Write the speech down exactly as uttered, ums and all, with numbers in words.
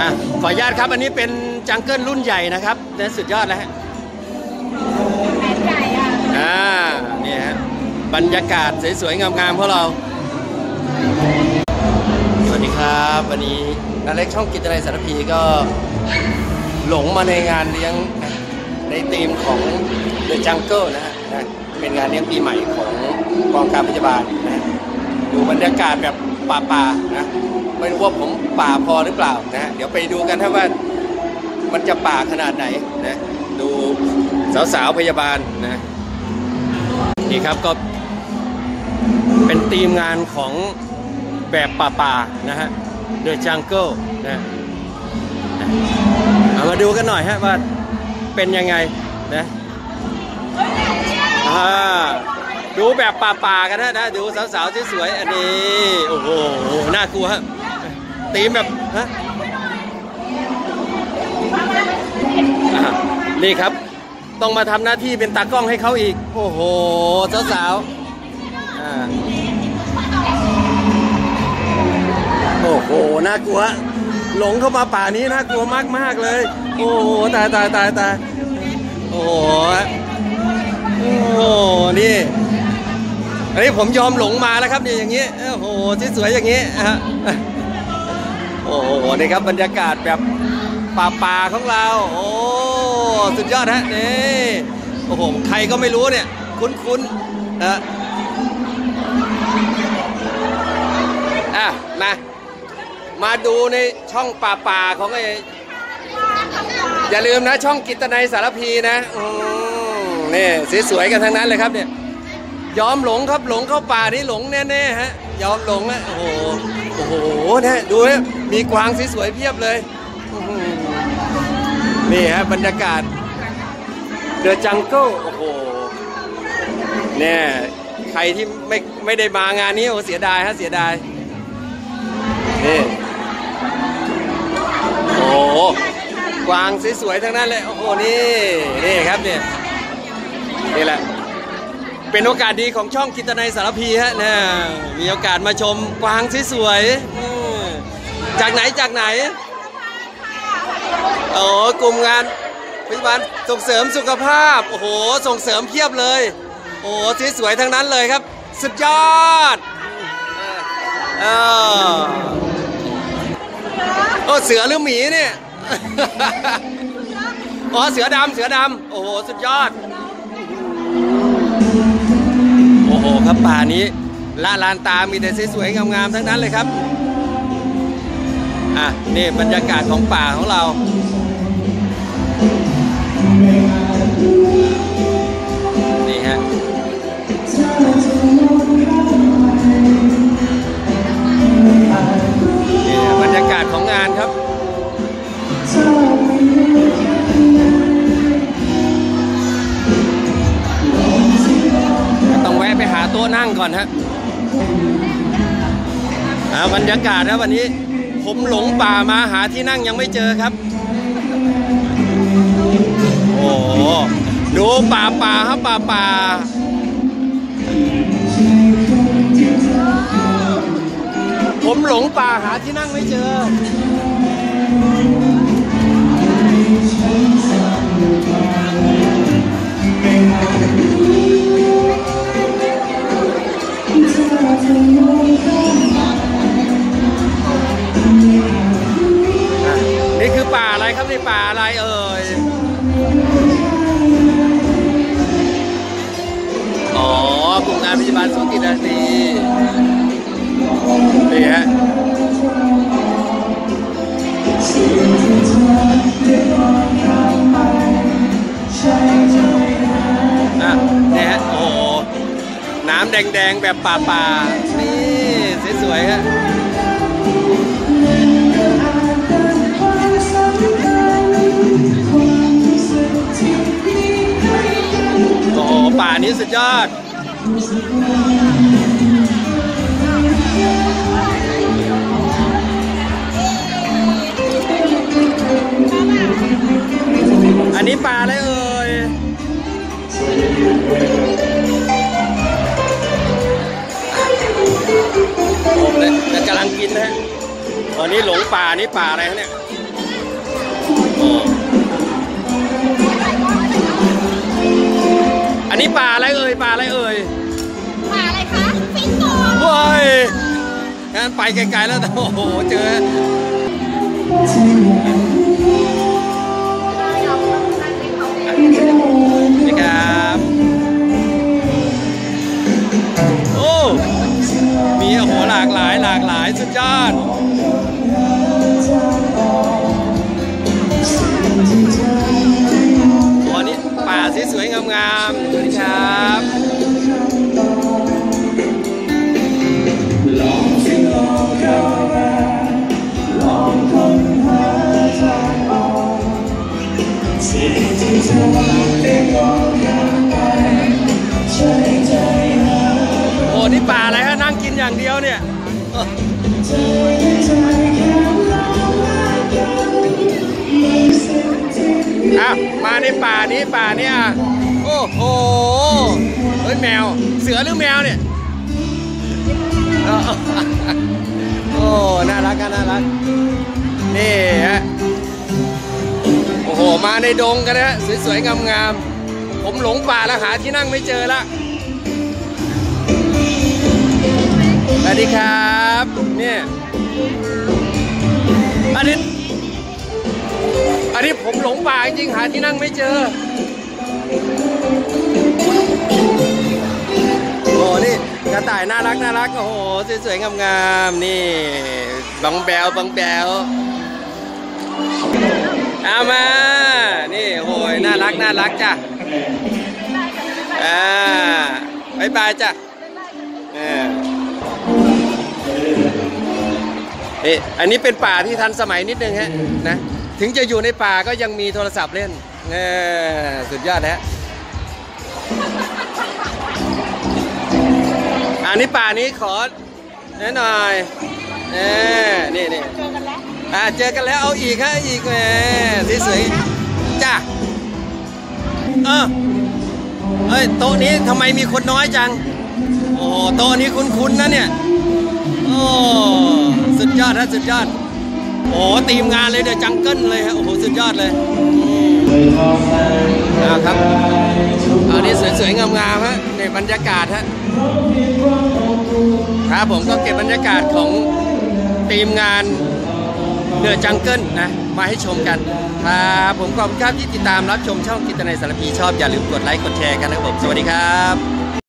ขออนุญาตครับอันนี้เป็นจังเกิลรุ่นใหญ่นะครับเนี่ยสุดยอดแล้วฮะอ่านี่ฮะบรรยากาศสวยๆงามๆพวกเราสวัสดีครับวันนี้นักเล็กช่องกิจนัยสารพีก็หลงมาในงานเลี้ยงในธีมของ The Jungle นะฮะเป็นงานเลี้ยงปีใหม่ของกองการพยาบาลนะดูบรรยากาศแบบป่าๆนะไม่รู้ว่าผมป่าพอหรือเปล่านะเดี๋ยวไปดูกันถ้าว่ามันจะป่าขนาดไหนนะดูสาวๆพยาบาลนะนี่ครับก็เป็นธีมงานของแบบป่าๆนะฮะ The Jungle นะเอามาดูกันหน่อยฮะว่าเป็นยังไงนะดูแบบป่าๆกันนะนะดูสาวๆที่สวยอันนี้โอ้โหน่ากลัวฮะตีมแบบฮะนี่ครับต้องมาทำหน้าที่เป็นตากล้องให้เขาอีกโอ้โหสาวๆโอ้โหน่ากลัวหลงเข้ามาป่านี้น่ากลัวมากๆเลยโอ้โหตายตายตายตายโอ้โหโอ้โหนี่อันนี้ผมยอมหลงมาแล้วครับนี่อย่างนี้โอ้โหที่สวยอย่างนี้ฮะโอ้โหนี่ครับบรรยากาศแบบป่าๆของเราโอ้สุดยอดฮะนี่โอ้โหใครก็ไม่รู้เนี่ยคุ้นๆนะอ่ะมามาดูในช่องป่าๆของไอ้อย่าลืมนะช่องกิตนัยสารพีนะอืมนี่สวยๆกันทั้งนั้นเลยครับเนี่ยยอมหลงครับหลงเข้าป่านี่หลงแน่ๆฮะยอมหลงนะโอ้โหโอ้โหนะดูนะมีกวางสวยๆเพียบเลยนี่ฮะบรรยากาศ The Jungle โอ้โหเนี่ยใครที่ไม่ไม่ได้มางานนี้โอ้เสียดายฮะเสียดายนี่โอ้กวางสวยๆทั้งนั้นเลยโอ้โหนี่นี่ครับเนี่ยนี่แหละเป็นโอกาสดีของช่องกิตนัยสารพีฮะเนี่ยมีโอกาสมาชมกวางสวยๆจากไหนจากไหนโอ้กลุ่มงานพยาบาลส่งเสริมสุขภาพโอ้โหส่งเสริมเพียบเลยโอ้สวยๆทั้งนั้นเลยครับสุดยอดเออโอ้เสือหรือหมีเนี่ยอ๋อเสือดำเสือดำโอ้โหสุดยอดโอ้โหครับป่านี้ละลานตามีแต่สวยๆงามๆทั้งนั้นเลยครับอ่ะนี่บรรยากาศของป่าของเรานี่ฮะนี่บรรยากาศของงานครับต้องแวะไปหาโต๊ะนั่งก่อนฮะบรรยากาศนะวันนี้ผมหลงป่ามาหาที่นั่งยังไม่เจอครับโอ้โหดูป่าป่าครับป่าป่าผมหลงป่าหาที่นั่งไม่เจอนี่คือป่าอะไรครับนี่ป่าอะไรเอ่ยอ๋อกลุ่มงานพยาบาลสูตินารีนี่ฮะอ่ะนี่ฮะโอ้โหน้ำแดงๆแบบป่าๆนี่สวยๆฮะโอ้โหป่านี้สุดยอดอันนี้ป่าอะไรเอ่ยผมเลยกำลังกินนะฮะตอนนี้หลงป่านี่ป่าอะไรเนี่ยโอ้อันนี้ป่าอะไรเอ่ยป่าอะไรเอ่ยป่าอะไรคะฟินโตโว้ยงั้นไปไกลๆแล้วโอ้โหเจอนี่ครับโอ้มีโอ้โหหลากหลายหลากหลายสุดยอดโอ้นี่ป่าสวยๆงามๆดูดิครับโอ้นี่ป่าอะไรฮะนั่งกินอย่างเดียวเนี่ยอ่ะมาในป่านี้ป่านี้อ่ะโอ้โหเฮ้ยแมวเสือหรือแมวเนี่ยโอ้น่ารักกันน่ารักนี่ฮะโอ้โหมาในดงกันนะสวยๆงามๆผมหลงป่าแล้วหาที่นั่งไม่เจอละสวัสดีครับเนี่ยอันนี้อันนี้ผมหลงป่าจริงหาที่นั่งไม่เจอโอ้นี่กระต่ายน่ารักน่ารักโอ้โหสวยๆงามๆนี่บังแบวบังแบวเอามานี่โอ้ยน่ารักน่ารักจ้ะอ่าบายบายจ้ะอ่าเอ๊ะอันนี้เป็นป่าที่ทันสมัยนิดนึงฮะนะถึงจะอยู่ในป่าก็ยังมีโทรศัพท์เล่นเออสุดยอดฮะอันนี้ป่านี้ขอแน่หน่อยเออนี่นี่เจอกันแล้วอ่าเจอกันแล้วเอาอีกฮะอีกแหมสวยๆจ้ะเออเฮ้ยโต๊ะนี้ทำไมมีคนน้อยจังโอ้โต๊ะนี้คุ้นๆนะเนี่ยโอ้สุดยอดฮะสุดยอดโอ้ทีมงานเลยเดอะจังเกิลเลยฮะโอ้โหสุดยอดเลยนะครับอันนี้สวยๆงามๆฮะในบรรยากาศฮะครับผมก็เก็บบรรยากาศของทีมงานเดอะจังเกิลนะมาให้ชมกันครับผมขอบคุณครับที่ติดตามรับชมช่องกิตนัยสารพีชอบอย่าลืมกดไลค์กดแชร์กันนะครับผมสวัสดีครับ